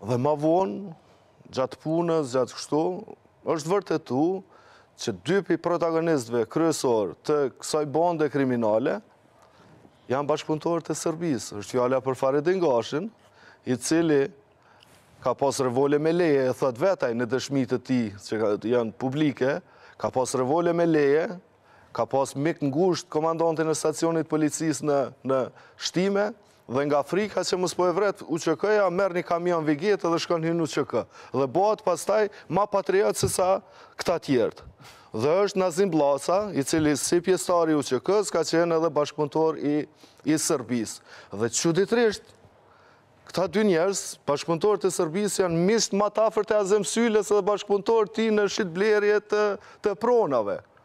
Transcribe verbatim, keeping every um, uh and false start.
Dhe ma vonë, gjatë punës, gjatë kështu, është vërtetu që dy pi protagonistëve kryesor të kësaj bande kriminale janë bashkëpunëtorë të Serbisë. Është fjala për Faridin Gashin, i cili ka pas revole me leje, e thot vetaj në dëshmitë të tij që janë publike, ka pas revole me leje, ka pas mik ngusht komandantin e stacionit policisë në, në shtime, dhe nga frika që mos po e vret U Q K-ja, merr një kamion Vigjet dhe shkon hyn U Q K. Dhe bëhet pastaj ma patriot se sa këta tjertë. Dhe është Nazim Blasa, i cili si pjesëtari U Q K-s ka qenë edhe bashkëpunëtor i, i Serbisë. Dhe çuditërisht, këta dy njerëz, bashkëpunëtorët e Serbisë, janë miqt më të afërt e Azem Sylles dhe bashkëpunëtorët ti në shitblerje të, të pronave.